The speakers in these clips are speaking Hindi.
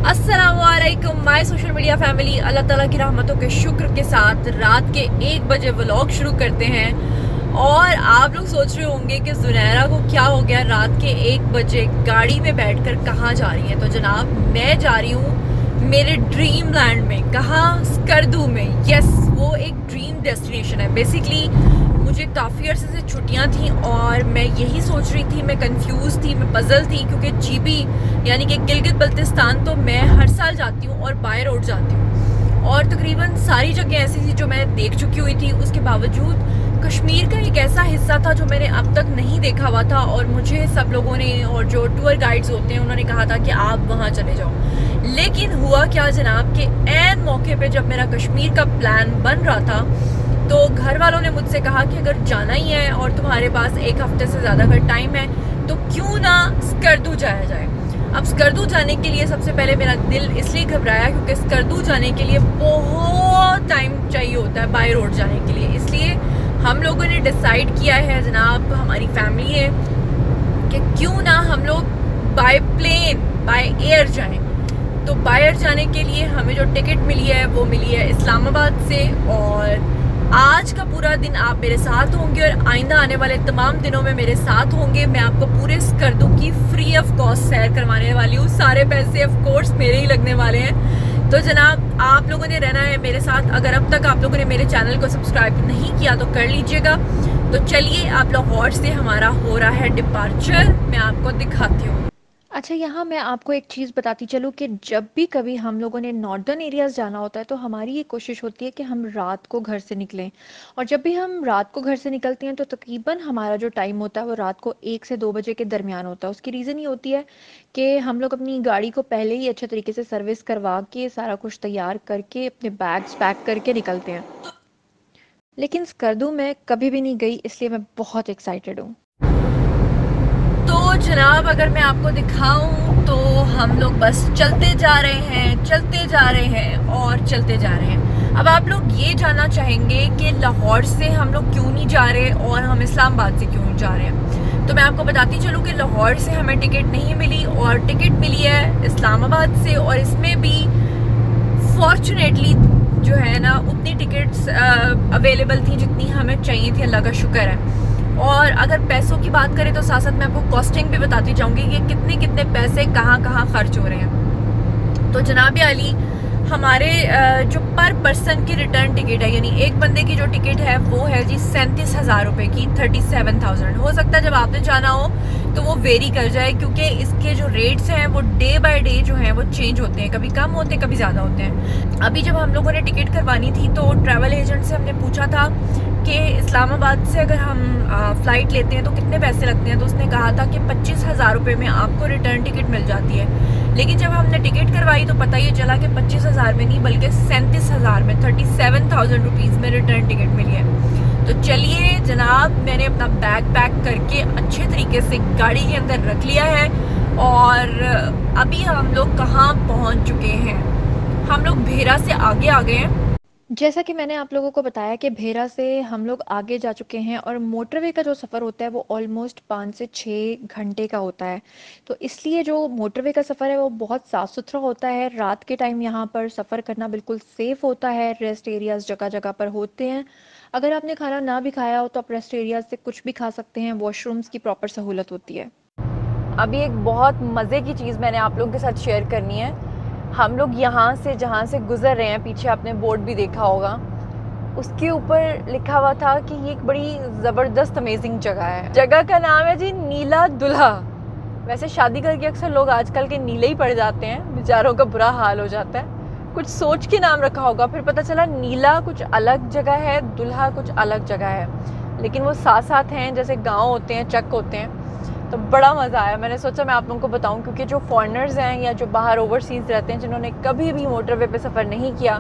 अस्सलामुअलैकुम my social media family. Allah ताला की रहमतों के शुक्र के साथ रात के 1 बजे व्लॉग शुरू करते हैं। और आप लोग सोच रहे होंगे कि ज़ुनैरा को क्या हो गया, रात के 1 बजे गाड़ी में बैठकर कहाँ जा रही है। तो जनाब, मैं जा रही हूँ मेरे ड्रीम लैंड में। कहाँ? स्कर्दू में। यस, वो एक ड्रीम डेस्टिनेशन है। बेसिकली मुझे काफ़ी अर्से से छुट्टियां थी और मैं यही सोच रही थी, मैं कंफ्यूज थी, मैं पजल थी, क्योंकि जीबी यानी कि गिलगित बल्तिस्तान तो मैं हर साल जाती हूँ और बाय रोड जाती हूँ और तकरीबन सारी जगह ऐसी थी जो मैं देख चुकी हुई थी। उसके बावजूद कश्मीर का एक ऐसा हिस्सा था जो मैंने अब तक नहीं देखा हुआ था और मुझे सब लोगों ने और जो टूर गाइड्स होते हैं उन्होंने कहा था कि आप वहाँ चले जाओ। लेकिन हुआ क्या जनाब कि ऐन मौके पे जब मेरा कश्मीर का प्लान बन रहा था तो घर वालों ने मुझसे कहा कि अगर जाना ही है और तुम्हारे पास 1 हफ्ते से ज़्यादा अगर टाइम है तो क्यों ना स्कर्दू जाया जाए। अब स्कर्दू जाने के लिए सबसे पहले मेरा दिल इसलिए घबराया क्योंकि स्कर्दू जाने के लिए बहुत टाइम चाहिए होता है बाय रोड जाने के लिए। इसलिए हम लोगों ने डिसाइड किया है जनाब, हमारी फैमिली है, कि क्यों ना हम लोग बाय प्लेन बाय एयर जाएं। तो बाय एयर जाने के लिए हमें जो टिकट मिली है वो मिली है इस्लामाबाद से। और आज का पूरा दिन आप मेरे साथ होंगे और आइंदा आने वाले तमाम दिनों में मेरे साथ होंगे। मैं आपको पूरे स्कर्दू की फ्री ऑफ कॉस्ट सैर करवाने वाली हूँ। सारे पैसे ऑफ कोर्स मेरे ही लगने वाले हैं। तो जनाब, आप लोगों ने रहना है मेरे साथ। अगर अब तक आप लोगों ने मेरे चैनल को सब्सक्राइब नहीं किया तो कर लीजिएगा। तो चलिए, आप लाहौर से हमारा हो रहा है डिपार्चर, मैं आपको दिखाती हूँ। अच्छा, यहाँ मैं आपको एक चीज़ बताती चलूँ कि जब भी कभी हम लोगों ने नॉर्दर्न एरियाज़ जाना होता है तो हमारी ये कोशिश होती है कि हम रात को घर से निकलें। और जब भी हम रात को घर से निकलते हैं तो तकरीबन हमारा जो टाइम होता है वो रात को 1 से 2 बजे के दरमियान होता है। उसकी रीज़न ये होती है कि हम लोग अपनी गाड़ी को पहले ही अच्छे तरीके से सर्विस करवा के सारा कुछ तैयार करके अपने बैग्स पैक करके निकलते हैं। लेकिन स्कर्दू मैं कभी भी नहीं गई, इसलिए मैं बहुत एक्साइटेड हूँ। तो जनाब, अगर मैं आपको दिखाऊं तो हम लोग बस चलते जा रहे हैं, चलते जा रहे हैं और चलते जा रहे हैं। अब आप लोग ये जानना चाहेंगे कि लाहौर से हम लोग क्यों नहीं जा रहे और हम इस्लामाबाद से क्यों नहीं जा रहे हैं। तो मैं आपको बताती चलूँ कि लाहौर से हमें टिकट नहीं मिली और टिकट मिली है इस्लामाबाद से। और इसमें भी फॉर्चुनेटली जो है ना, उतनी टिकट्स अवेलेबल थी जितनी हमें चाहिए थी, अल्लाह का शुक्र है। और अगर पैसों की बात करें तो साथ साथ मैं आपको कॉस्टिंग भी बताती जाऊंगी कि कितने कितने पैसे कहाँ कहाँ खर्च हो रहे हैं। तो जनाब आली, हमारे जो पर पर्सन की रिटर्न टिकट है, यानी एक बंदे की जो टिकट है वो है जी 37,000 रुपये की, 37,000। हो सकता है जब आपने जाना हो तो वो वेरी कर जाए, क्योंकि इसके जो रेट्स हैं वो डे बाय डे जो हैं वो चेंज होते हैं, कभी कम होते हैं कभी ज़्यादा होते हैं। अभी जब हम लोगों ने टिकट करवानी थी तो ट्रैवल एजेंट से हमने पूछा था कि इस्लामाबाद से अगर हम फ़्लाइट लेते हैं तो कितने पैसे लगते हैं। तो उसने कहा था कि 25,000 रुपये में आपको रिटर्न टिकट मिल जाती है। लेकिन जब हमने टिकट करवाई तो पता ये चला कि 25,000 में नहीं बल्कि 37,000 में, 37,000 रुपीज़ में रिटर्न टिकट मिली है। तो चलिए जनाब, मैंने अपना बैग पैक करके अच्छे तरीके से गाड़ी के अंदर रख लिया है। और अभी हम लोग कहाँ पहुँच चुके हैं? हम लोग भेरा से आगे आ गए हैं। जैसा कि मैंने आप लोगों को बताया कि भेरा से हम लोग आगे जा चुके हैं और मोटरवे का जो सफ़र होता है वो ऑलमोस्ट 5 से 6 घंटे का होता है। तो इसलिए जो मोटरवे का सफ़र है वो बहुत साफ़ सुथरा होता है। रात के टाइम यहाँ पर सफ़र करना बिल्कुल सेफ़ होता है। रेस्ट एरियाज़ जगह जगह पर होते हैं। अगर आपने खाना ना भी खाया हो तो आप रेस्ट एरियाज़ से कुछ भी खा सकते हैं। वॉशरूम्स की प्रॉपर सहूलत होती है। अभी एक बहुत मज़े की चीज़ मैंने आप लोगों के साथ शेयर करनी है। हम लोग यहाँ से जहाँ से गुज़र रहे हैं, पीछे आपने बोर्ड भी देखा होगा, उसके ऊपर लिखा हुआ था कि ये एक बड़ी ज़बरदस्त अमेजिंग जगह है। जगह का नाम है जी नीला दुल्हा। वैसे शादी करके अक्सर लोग आजकल के नीले ही पड़ जाते हैं, बेचारों का बुरा हाल हो जाता है। कुछ सोच के नाम रखा होगा, फिर पता चला नीला कुछ अलग जगह है, दुल्हा कुछ अलग जगह है, लेकिन वो साथ साथ हैं, जैसे गाँव होते हैं, चक होते हैं। तो बड़ा मज़ा आया। मैंने सोचा मैं आप लोगों को बताऊं, क्योंकि जो फॉरेनर्स हैं या जो बाहर ओवरसीज़ रहते हैं, जिन्होंने कभी भी मोटरवे पे सफ़र नहीं किया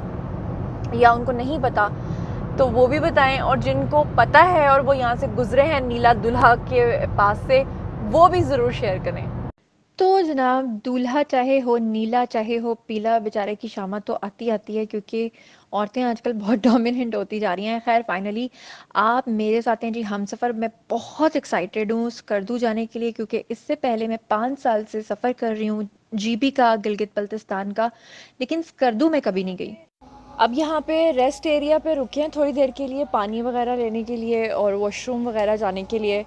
या उनको नहीं पता, तो वो भी बताएं। और जिनको पता है और वो यहाँ से गुजरे हैं नीला दुल्हा के पास से, वो भी ज़रूर शेयर करें। तो जनाब, दूल्हा चाहे हो नीला चाहे हो पीला, बेचारे की शामत तो आती आती है, क्योंकि औरतें आजकल बहुत डोमिनेंट होती जा रही हैं। खैर, फाइनली आप मेरे साथ हैं जी हम सफ़र। मैं बहुत एक्साइटेड हूँ स्कर्दू जाने के लिए, क्योंकि इससे पहले मैं 5 साल से सफ़र कर रही हूँ जीबी का, गिलगित बल्तिस्तान का, लेकिन स्कर्दू में कभी नहीं गई। अब यहाँ पे रेस्ट एरिया पे रुके हैं थोड़ी देर के लिए, पानी वगैरह लेने के लिए और वॉशरूम वगैरह जाने के लिए।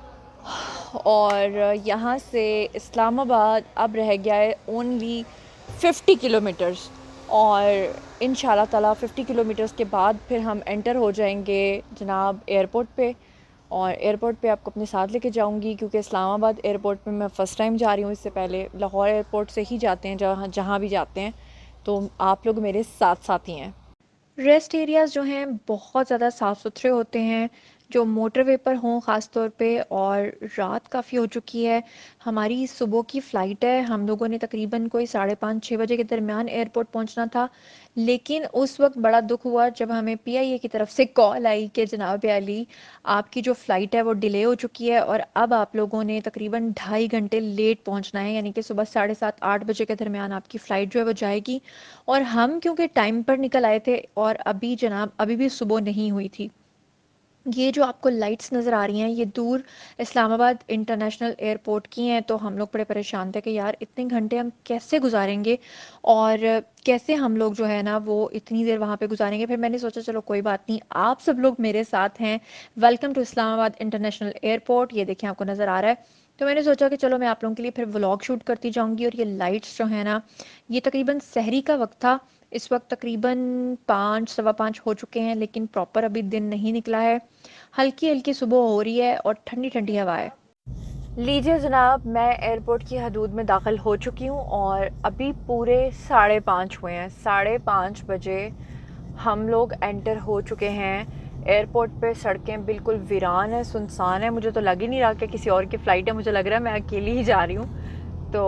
और यहाँ से इस्लामाबाद अब रह गया है ओनली 50 किलोमीटर्स, और इंशाल्लाह ताला 50 किलोमीटर्स के बाद फिर हम एंटर हो जाएंगे जनाब एयरपोर्ट पे। और एयरपोर्ट पे आपको अपने साथ लेके जाऊंगी, क्योंकि इस्लामाबाद एयरपोर्ट पे मैं फ़र्स्ट टाइम जा रही हूँ। इससे पहले लाहौर एयरपोर्ट से ही जाते हैं, जहाँ जहाँ भी जाते हैं, तो आप लोग मेरे साथ साथ ही हैं। रेस्ट एरियाज़ जो हैं बहुत ज़्यादा साफ़ सुथरे होते हैं, जो मोटरवे पर हों ख़ास तौर पे। और रात काफ़ी हो चुकी है, हमारी सुबह की फ़्लाइट है, हम लोगों ने तकरीबन कोई 5:30-6 बजे के दरमियान एयरपोर्ट पहुंचना था। लेकिन उस वक्त बड़ा दुख हुआ जब हमें पीआईए की तरफ से कॉल आई कि जनाब अली, आपकी जो फ़्लाइट है वो डिले हो चुकी है और अब आप लोगों ने तकरीबन 2.5 घंटे लेट पहुंचना है, यानी कि सुबह 7:30-8 बजे के दरमियान आपकी फ़्लाइट जो है वो जाएगी। और हम क्योंकि टाइम पर निकल आए थे और अभी जनाब अभी भी सुबह नहीं हुई थी। ये जो आपको लाइट्स नज़र आ रही हैं ये दूर इस्लामाबाद इंटरनेशनल एयरपोर्ट की हैं। तो हम लोग बड़े परेशान थे कि यार इतने घंटे हम कैसे गुजारेंगे और कैसे हम लोग जो है ना वो इतनी देर वहाँ पे गुजारेंगे। फिर मैंने सोचा चलो कोई बात नहीं, आप सब लोग मेरे साथ हैं। Welcome to Islamabad international airport, ये देखें आपको नज़र आ रहा है। तो मैंने सोचा कि चलो मैं आप लोगों के लिए फिर व्लॉग शूट करती जाऊंगी। और ये लाइट्स जो है ना, ये तकरीबन सहरी का वक्त था, इस वक्त तकरीबन 5 सवा 5 हो चुके हैं, लेकिन प्रॉपर अभी दिन नहीं निकला है। हल्की हल्की सुबह हो रही है और ठंडी ठंडी हवा है। लीजिए जनाब, मैं एयरपोर्ट की हदूद में दाखिल हो चुकी हूँ और अभी पूरे 5:30 हुए हैं। 5:30 बजे हम लोग एंटर हो चुके हैं एयरपोर्ट पे। सड़कें बिल्कुल वीरान है, सुनसान है। मुझे तो लग ही नहीं रहा कि किसी और की फ़्लाइट है, मुझे लग रहा है मैं अकेली ही जा रही हूँ। तो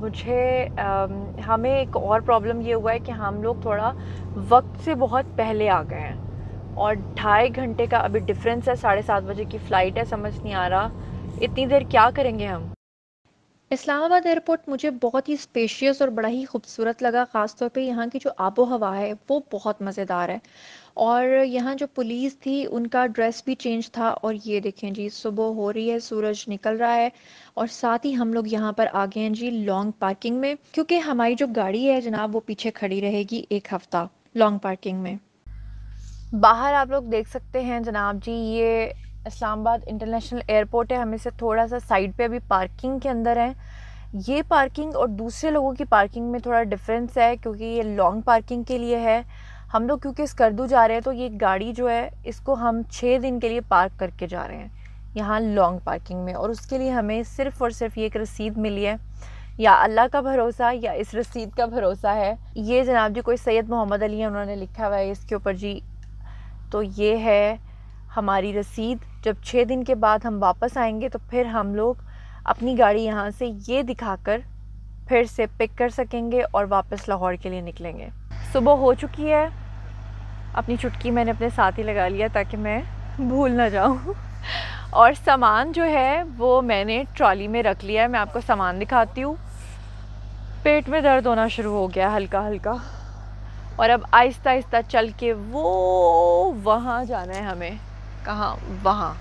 हमें एक और प्रॉब्लम ये हुआ है कि हम लोग थोड़ा वक्त से बहुत पहले आ गए हैं और 2.5 घंटे का अभी डिफरेंस है। 7:30 बजे की फ़्लाइट है, समझ नहीं आ रहा इतनी देर क्या करेंगे हम। इस्लामाबाद एयरपोर्ट मुझे बहुत ही स्पेशियस और बड़ा ही खूबसूरत लगा। ख़ास तौर पे यहाँ की जो आबो हवा है वो बहुत मज़ेदार है। और यहाँ जो पुलिस थी उनका ड्रेस भी चेंज था। और ये देखें जी, सुबह हो रही है, सूरज निकल रहा है और साथ ही हम लोग यहाँ पर आ गए हैं जी लॉन्ग पार्किंग में, क्योंकि हमारी जो गाड़ी है जनाब वो पीछे खड़ी रहेगी 1 हफ़्ता लॉन्ग पार्किंग में। बाहर आप लोग देख सकते हैं जनाब जी, ये इस्लामाबाद इंटरनेशनल एयरपोर्ट है। हम इसे थोड़ा सा साइड पे अभी पार्किंग के अंदर हैं। ये पार्किंग और दूसरे लोगों की पार्किंग में थोड़ा डिफरेंस है, क्योंकि ये लॉन्ग पार्किंग के लिए है। हम लोग क्योंकि स्कर्दू जा रहे हैं तो ये गाड़ी जो है इसको हम 6 दिन के लिए पार्क करके जा रहे हैं यहाँ लॉन्ग पार्किंग में। और उसके लिए हमें सिर्फ़ और सिर्फ ये एक रसीद मिली है, या अल्लाह का भरोसा या इस रसीद का भरोसा है। ये जनाब जी कोई सैयद मोहम्मद अली है, उन्होंने लिखा हुआ है इसके ऊपर जी। तो ये है हमारी रसीद। जब 6 दिन के बाद हम वापस आएंगे तो फिर हम लोग अपनी गाड़ी यहाँ से ये दिखाकर फिर से पिक कर सकेंगे और वापस लाहौर के लिए निकलेंगे। सुबह हो चुकी है, अपनी चुटकी मैंने अपने साथ ही लगा लिया ताकि मैं भूल ना जाऊँ। और सामान जो है वो मैंने ट्रॉली में रख लिया है। मैं आपको सामान दिखाती हूँ। पेट में दर्द होना शुरू हो गया हल्का हल्का, और अब आहिस्ता आहिस्ता चल के वो वहाँ जाना है हमें। कहाँ? वहाँ।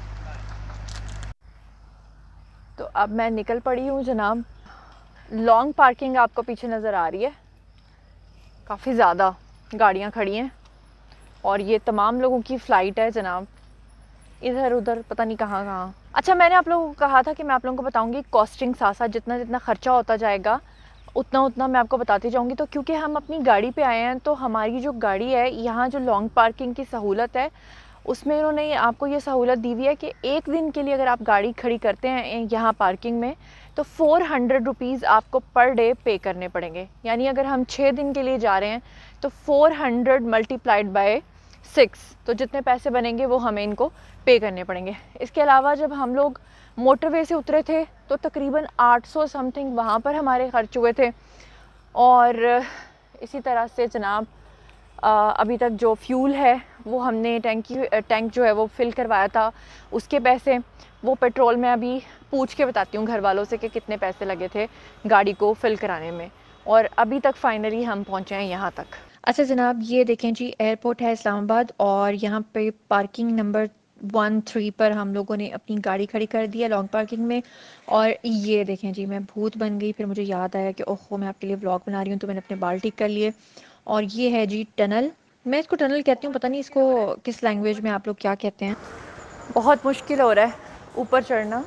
तो अब मैं निकल पड़ी हूँ जनाब। लॉन्ग पार्किंग आपको पीछे नज़र आ रही है, काफ़ी ज़्यादा गाड़ियाँ खड़ी हैं और ये तमाम लोगों की फ़्लाइट है जनाब, इधर उधर पता नहीं कहाँ कहाँ। अच्छा, मैंने आप लोगों को कहा था कि मैं आप लोगों को बताऊँगी कॉस्टिंग, साथ साथ जितना जितना ख़र्चा होता जाएगा उतना उतना मैं आपको बताती जाऊँगी। तो क्योंकि हम अपनी गाड़ी पे आए हैं तो हमारी जो गाड़ी है, यहाँ जो लॉन्ग पार्किंग की सहूलत है उसमें इन्होंने आपको ये सहूलत दी हुई है कि 1 दिन के लिए अगर आप गाड़ी खड़ी करते हैं यहाँ पार्किंग में तो 400 रुपीज़ आपको पर डे पे करने पड़ेंगे। यानी अगर हम 6 दिन के लिए जा रहे हैं तो 400 मल्टीप्लाइड बाय 6, तो जितने पैसे बनेंगे वो हमें इनको पे करने पड़ेंगे। इसके अलावा जब हम लोग मोटरवे से उतरे थे तो तकरीबन 800 समथिंग वहाँ पर हमारे खर्च हुए थे। और इसी तरह से जनाब अभी तक जो फ्यूल है वो हमने टैंक जो है वो फ़िल करवाया था, उसके पैसे वो पेट्रोल में अभी पूछ के बताती हूँ घर वालों से कि कितने पैसे लगे थे गाड़ी को फ़िल कराने में। और अभी तक फ़ाइनली हम पहुँचे हैं यहाँ तक। अच्छा जनाब, ये देखें जी एयरपोर्ट है इस्लामाबाद और यहाँ पे पार्किंग नंबर 13 पर हम लोगों ने अपनी गाड़ी खड़ी कर दी है लॉन्ग पार्किंग में। और ये देखें जी, मैं भूत बन गई। फिर मुझे याद आया कि ओहो, मैं आपके लिए व्लॉग बना रही हूँ, तो मैंने अपने बाल ठीक कर लिए। और ये है जी टनल। मैं इसको टनल कहती हूँ, पता नहीं इसको किस लैंग्वेज में आप लोग क्या कहते हैं। बहुत मुश्किल हो रहा है ऊपर चढ़ना,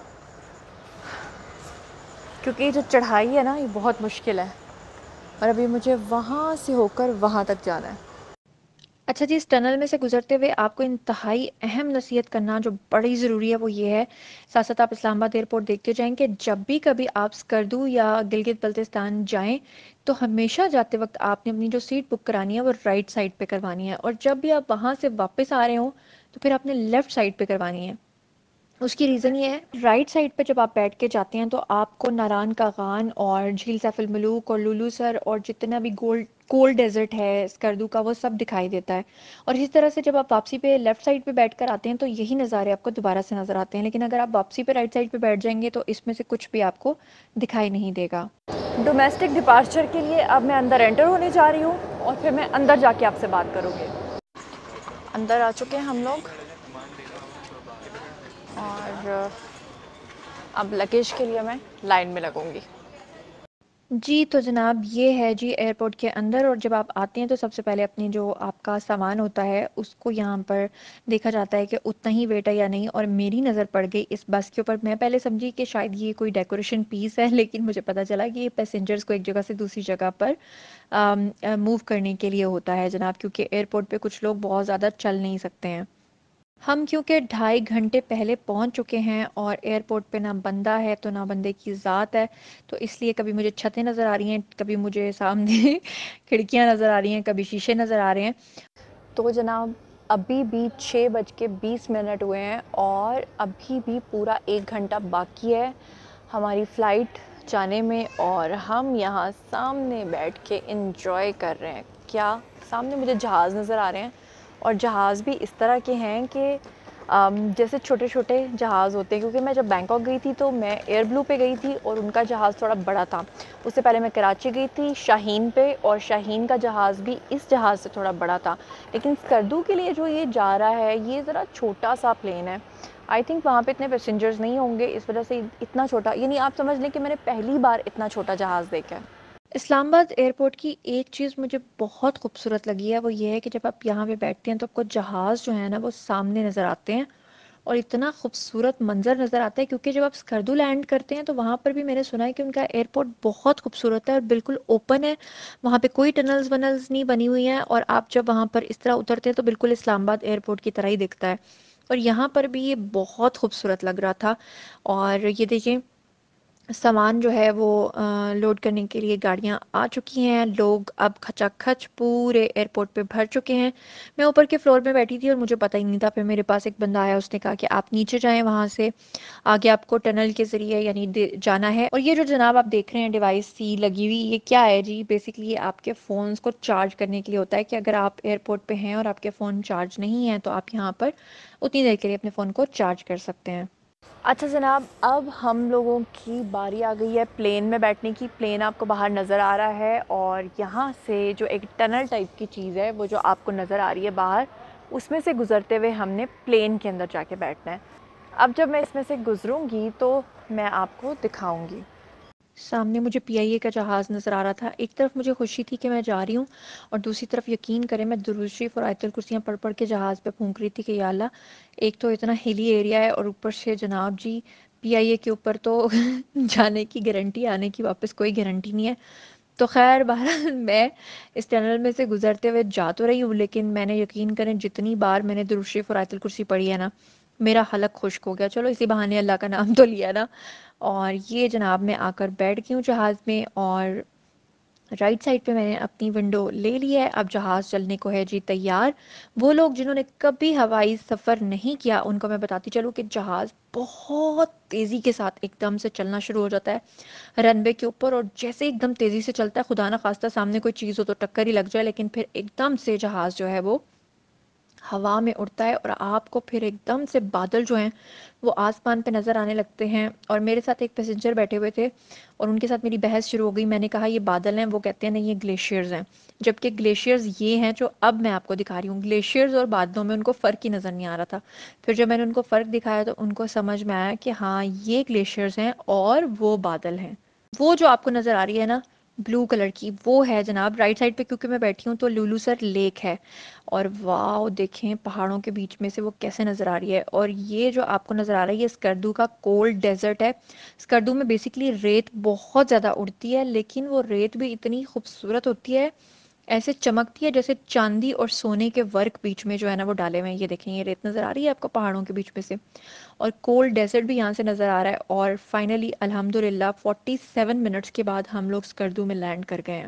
क्योंकि जो चढ़ाई है ना, ये बहुत मुश्किल है। और अभी मुझे वहाँ से होकर वहाँ तक जाना है। अच्छा जी, इस टनल में से गुजरते हुए आपको इंतहाई अहम नसीहत करना जो बड़ी ज़रूरी है वो ये है, साथ साथ आप इस्लामाबाद एयरपोर्ट देखते जाएं कि जब भी कभी आप स्कर्दू या गिलगित बल्तिस्तान जाएं, तो हमेशा जाते वक्त आपने अपनी जो सीट बुक करानी है वो राइट साइड पे करवानी है। और जब भी आप वहाँ से वापस आ रहे हो तो फिर आपने लेफ़्ट साइड पे करवानी है। उसकी रीज़न ये है, राइट साइड पे जब आप बैठ के जाते हैं तो आपको नारान का गान और झील सैफुल मलूक और लुलू सर और जितना भी कोल्ड डेजर्ट है स्कर्दू का, वो सब दिखाई देता है। और इसी तरह से जब आप वापसी पे लेफ्ट साइड पे बैठ कर आते हैं तो यही नज़ारे आपको दोबारा से नज़र आते हैं। लेकिन अगर आप वापसी पे राइट साइड पे बैठ जाएंगे तो इसमें से कुछ भी आपको दिखाई नहीं देगा। डोमेस्टिक डिपार्चर के लिए अब मैं अंदर एंटर होने जा रही हूँ और फिर मैं अंदर जाके आपसे बात करूँगी। अंदर आ चुके हैं हम लोग और अब लगेज के लिए मैं लाइन में लगूंगी। जी तो जनाब, ये है जी एयरपोर्ट के अंदर। और जब आप आते हैं तो सबसे पहले अपनी जो आपका सामान होता है उसको यहाँ पर देखा जाता है कि उतना ही वेट है या नहीं। और मेरी नज़र पड़ गई इस बस के ऊपर। मैं पहले समझी कि शायद ये कोई डेकोरेशन पीस है, लेकिन मुझे पता चला कि ये पैसेंजर्स को एक जगह से दूसरी जगह पर मूव करने के लिए होता है जनाब, क्योंकि एयरपोर्ट पे कुछ लोग बहुत ज़्यादा चल नहीं सकते हैं। हम क्योंकि 2.5 घंटे पहले पहुंच चुके हैं और एयरपोर्ट पे ना बंदा है तो ना बंदे की ज़ात है, तो इसलिए कभी मुझे छतें नज़र आ रही हैं, कभी मुझे सामने खिड़कियां नज़र आ रही हैं, कभी शीशे नज़र आ रहे हैं। तो जनाब, अभी भी 6:20 हुए हैं और अभी भी पूरा 1 घंटा बाकी है हमारी फ़्लाइट जाने में। और हम यहाँ सामने बैठ के इंजॉय कर रहे हैं। क्या सामने मुझे जहाज़ नज़र आ रहे हैं, और जहाज़ भी इस तरह के हैं कि जैसे छोटे छोटे जहाज़ होते हैं। क्योंकि मैं जब बैंकॉक गई थी तो मैं एयर ब्लू पे गई थी और उनका जहाज़ थोड़ा बड़ा था। उससे पहले मैं कराची गई थी शाहीन पे, और शाहीन का जहाज़ भी इस जहाज़ से थोड़ा बड़ा था। लेकिन स्कर्दू के लिए जो ये जा रहा है, ये ज़रा छोटा सा प्लेन है। आई थिंक वहाँ पे इतने पैसेंजर्स नहीं होंगे, इस वजह से इतना छोटा, यानी आप समझ लें कि मैंने पहली बार इतना छोटा जहाज़ देखा है। इस्लामाबाद एयरपोर्ट की एक चीज़ मुझे बहुत खूबसूरत लगी है, वो ये है कि जब आप यहाँ पे बैठते हैं तो आपको जहाज़ जो है ना वो सामने नज़र आते हैं और इतना खूबसूरत मंजर नज़र आता है। क्योंकि जब आप स्कर्दू लैंड करते हैं तो वहाँ पर भी मैंने सुना है कि उनका एयरपोर्ट बहुत खूबसूरत है और बिल्कुल ओपन है। वहाँ पे कोई टनल्स वनल्स नहीं बनी हुई हैं, और आप जब वहाँ पर इस तरह उतरते हैं तो बिल्कुल इस्लामाबाद एयरपोर्ट की तरह ही दिखता है। और यहाँ पर भी ये बहुत खूबसूरत लग रहा था। और ये देखिए, सामान जो है वो लोड करने के लिए गाड़ियां आ चुकी हैं। लोग अब खचाखच पूरे एयरपोर्ट पे भर चुके हैं। मैं ऊपर के फ्लोर में बैठी थी और मुझे पता ही नहीं था। फिर मेरे पास एक बंदा आया, उसने कहा कि आप नीचे जाएं, वहां से आगे आपको टनल के ज़रिए यानी जाना है। और ये जो जनाब आप देख रहे हैं डिवाइस सी लगी हुई, ये क्या है जी? बेसिकली ये आपके फ़ोन्स को चार्ज करने के लिए होता है कि अगर आप एयरपोर्ट पे हैं और आपके फ़ोन चार्ज नहीं है तो आप यहाँ पर उतनी देर के लिए अपने फ़ोन को चार्ज कर सकते हैं। अच्छा जनाब, अब हम लोगों की बारी आ गई है प्लेन में बैठने की। प्लेन आपको बाहर नज़र आ रहा है और यहाँ से जो एक टनल टाइप की चीज़ है वो जो आपको नज़र आ रही है बाहर, उसमें से गुज़रते हुए हमने प्लेन के अंदर जाके बैठना है। अब जब मैं इसमें से गुज़रूंगी तो मैं आपको दिखाऊंगी। सामने मुझे पीआईए का जहाज़ नज़र आ रहा था। एक तरफ मुझे खुशी थी कि मैं जा रही हूँ, और दूसरी तरफ यकीन करें मैं दुरूद शरीफ और आयतुल कुर्सियाँ पढ़ पढ़ के जहाज़ पे फूंक रही थी कि या अल्लाह, एक तो इतना हिली एरिया है और ऊपर से जनाब जी पीआईए के ऊपर तो जाने की गारंटी, आने की वापस कोई गारंटी नहीं है। तो खैर बहरहाल मैं इस टनल में से गुजरते हुए जा तो रही हूँ, लेकिन मैंने यकीन करें जितनी बार मैंने दुरूद शरीफ और आयतुल कुर्सी पढ़ी है ना, मेरा हलक खुश्क हो गया। चलो इसी बहाने अल्लाह का नाम तो लिया ना। और ये जनाब मैं आकर बैठ गई हूँ जहाज़ में, और राइट साइड पे मैंने अपनी विंडो ले ली है। अब जहाज़ चलने को है जी तैयार। वो लोग जिन्होंने कभी हवाई सफ़र नहीं किया उनको मैं बताती चलूँ कि जहाज़ बहुत तेज़ी के साथ एकदम से चलना शुरू हो जाता है रनवे के ऊपर। और जैसे एकदम तेज़ी से चलता है, खुदा ना खास्ता सामने कोई चीज़ हो तो टक्कर ही लग जाए, लेकिन फिर एकदम से जहाज़ जो है वो हवा में उड़ता है और आपको फिर एकदम से बादल जो हैं वो आसमान पे नज़र आने लगते हैं। और मेरे साथ एक पैसेंजर बैठे हुए थे और उनके साथ मेरी बहस शुरू हो गई। मैंने कहा ये बादल हैं, वो कहते हैं नहीं ये ग्लेशियर्स हैं, जबकि ग्लेशियर्स ये हैं जो अब मैं आपको दिखा रही हूँ। ग्लेशियर्स और बादलों में उनको फ़र्क ही नज़र नहीं आ रहा था। फिर जब मैंने उनको फ़र्क दिखाया तो उनको समझ में आया कि हाँ ये ग्लेशियर्स हैं और वो बादल हैं। वो जो आपको नज़र आ रही है ना ब्लू कलर की, वो है जनाब राइट साइड पे, क्योंकि मैं बैठी हूँ तो लुलुसर लेक है। और वाह देखें पहाड़ों के बीच में से वो कैसे नज़र आ रही है। और ये जो आपको नज़र आ रहा है ये स्कर्दू का कोल्ड डेजर्ट है। स्कर्दू में बेसिकली रेत बहुत ज़्यादा उड़ती है, लेकिन वो रेत भी इतनी खूबसूरत होती है, ऐसे चमकती है जैसे चांदी और सोने के वर्क बीच में जो है ना वो डाले हुए हैं। ये देखें ये रेत नज़र आ रही है आपको पहाड़ों के बीच में से, और कोल्ड डेजर्ट भी यहाँ से नज़र आ रहा है। और फाइनली अल्हम्दुलिल्लाह 47 मिनट्स के बाद हम लोग स्कर्दू में लैंड कर गए हैं।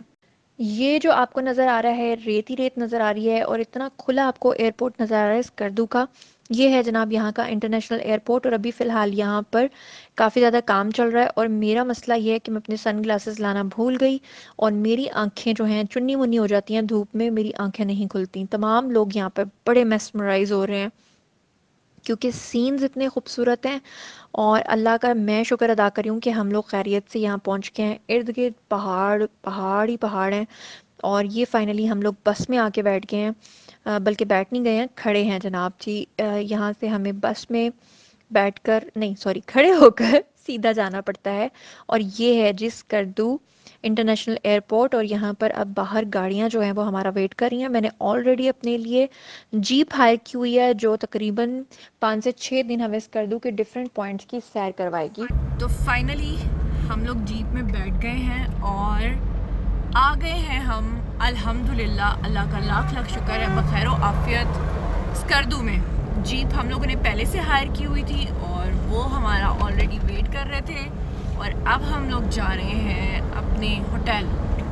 ये जो आपको नज़र आ रहा है रेत ही रेत नज़र आ रही है और इतना खुला आपको एयरपोर्ट नज़र आ रहा है स्कर्दू का। ये है जनाब यहाँ का इंटरनेशनल एयरपोर्ट। और अभी फ़िलहाल यहाँ पर काफ़ी ज़्यादा काम चल रहा है और मेरा मसला ये है कि मैं अपने सन ग्लासेस लाना भूल गई और मेरी आंखें जो हैं चुन्नी मुन्नी हो जाती हैं धूप में, मेरी आंखें नहीं खुलती। तमाम लोग यहाँ पर बड़े मेस्मराइज हो रहे हैं क्योंकि सीन्स इतने खूबसूरत हैं। और अल्लाह का मैं शुक्र अदा करी हूँ कि हम लोग खैरियत से यहाँ पहुँच गए हैं। इर्द गिर्द पहाड़ पहाड़ ही पहाड़ हैं। और ये फाइनली हम लोग बस में आके बैठ गए हैं, बल्कि बैठ नहीं गए हैं, खड़े हैं जनाब जी। यहाँ से हमें बस में बैठकर नहीं सॉरी खड़े होकर सीधा जाना पड़ता है। और ये है जिस स्कर्दू इंटरनेशनल एयरपोर्ट। और यहाँ पर अब बाहर गाड़ियाँ जो हैं वो हमारा वेट कर रही हैं। मैंने ऑलरेडी अपने लिए जीप हायर की हुई है जो तकरीबन 5 से 6 दिन हमें स्कर्दू के डिफरेंट पॉइंट्स की सैर करवाएगी। तो फाइनली हम लोग जीप में बैठ गए हैं और आ गए हैं हम अल्हम्दुलिल्लाह, अल्लाह का लाख लाख शुक्र है, बखैर आफियत स्कर्दू में। जीप हम लोगों ने पहले से हायर की हुई थी और वो हमारा ऑलरेडी वेट कर रहे थे और अब हम लोग जा रहे हैं अपने होटल।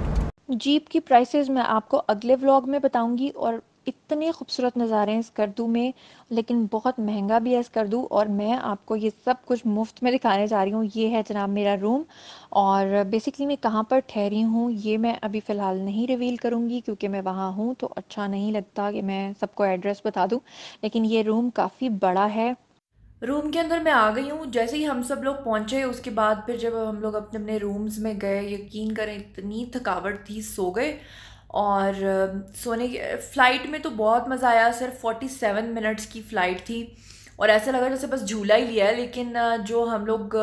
जीप की प्राइसेस मैं आपको अगले व्लॉग में बताऊंगी। और इतने खूबसूरत नज़ारे हैं स्कर्दू में, लेकिन बहुत महंगा भी है स्कर्दू। और मैं आपको ये सब कुछ मुफ्त में दिखाने जा रही हूँ। ये है जनाब मेरा रूम और बेसिकली मैं कहाँ पर ठहरी हूँ ये मैं अभी फ़िलहाल नहीं रिवील करूँगी क्योंकि मैं वहाँ हूँ तो अच्छा नहीं लगता कि मैं सबको एड्रेस बता दूँ। लेकिन ये रूम काफ़ी बड़ा है। रूम के अंदर मैं आ गई हूँ। जैसे ही हम सब लोग पहुँचे उसके बाद फिर जब हम लोग अपने अपने रूम्स में गए, यकीन करें इतनी थकावट थी, सो गए। और सोने की फ़्लाइट में तो बहुत मज़ा आया। सिर्फ 47 मिनट्स की फ़्लाइट थी और ऐसा लगा जैसे बस झूला ही लिया है। लेकिन जो हम लोग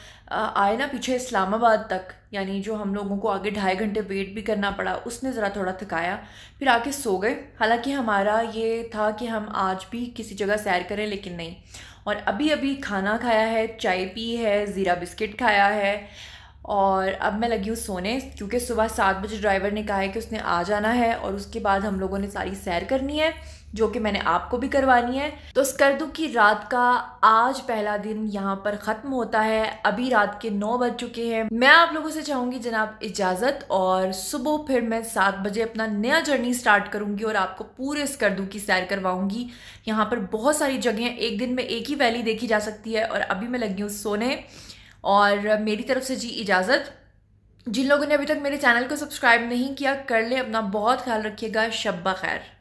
आए ना पीछे इस्लामाबाद तक, यानी जो हम लोगों को आगे 2.5 घंटे वेट भी करना पड़ा, उसने ज़रा थोड़ा थकाया। फिर आके सो गए। हालांकि हमारा ये था कि हम आज भी किसी जगह सैर करें, लेकिन नहीं। और अभी अभी खाना खाया है, चाय पी है, ज़ीरा बिस्किट खाया है और अब मैं लगी हूँ सोने, क्योंकि सुबह 7 बजे ड्राइवर ने कहा है कि उसने आ जाना है और उसके बाद हम लोगों ने सारी सैर करनी है, जो कि मैंने आपको भी करवानी है। तो स्कर्दू की रात का आज पहला दिन यहाँ पर ख़त्म होता है। अभी रात के 9 बज चुके हैं। मैं आप लोगों से चाहूँगी जनाब इजाज़त, और सुबह फिर मैं 7 बजे अपना नया जर्नी स्टार्ट करूँगी और आपको पूरे स्कर्दू की सैर करवाऊँगी। यहाँ पर बहुत सारी जगह एक दिन में एक ही वैली देखी जा सकती है। और अभी मैं लगी हूँ सोने और मेरी तरफ से जी इजाज़त। जिन लोगों ने अभी तक मेरे चैनल को सब्सक्राइब नहीं किया कर ले, अपना बहुत ख्याल रखिएगा। शब ब खैर।